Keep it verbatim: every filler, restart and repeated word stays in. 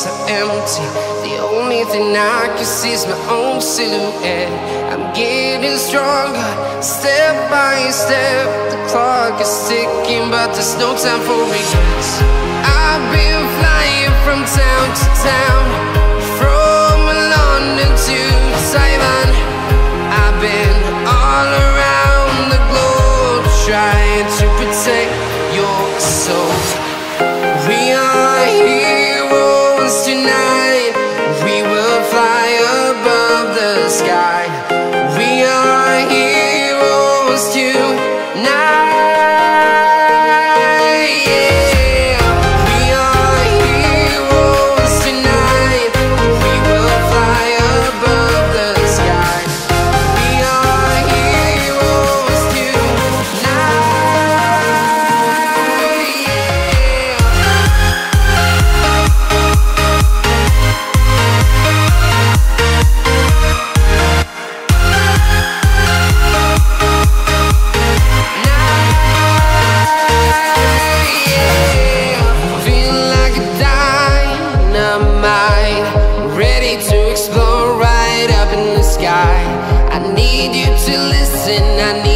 so empty. The only thing I can see is my own silhouette. I'm getting stronger, step by step. The clock is ticking, but there's no time for regrets. I've been flying from town to town, from London to Taiwan. I've been all around the globe, trying to protect your soul. We are heroes tonight. We will fly above the sky. We are heroes tonight. Yeah. We are heroes tonight. We will fly above the sky. We are heroes tonight. I need you to listen, I need